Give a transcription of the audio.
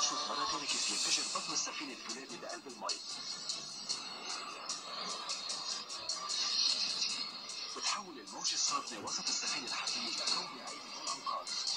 باراشوت مرة تانية كيف ينفجر بطن السفينة الفولاذي بقلب المي. بتحول الموجة الصادمة وسط السفينة الحربية لكون عايمة الأنقاض.